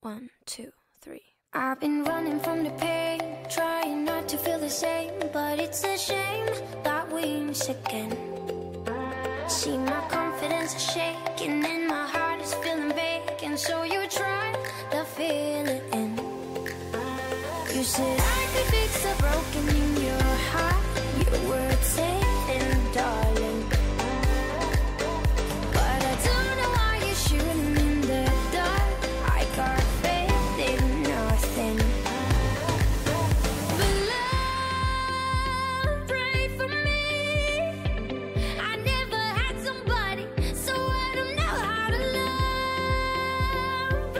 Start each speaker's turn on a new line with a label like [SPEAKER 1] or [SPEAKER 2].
[SPEAKER 1] 1, 2, 3.
[SPEAKER 2] I've been running from the pain, trying not to feel the same, but it's a shame that we miss again. See, my confidence is shaking and my heart is feeling vacant, so you try to fill it in. You said I could fix the broken, you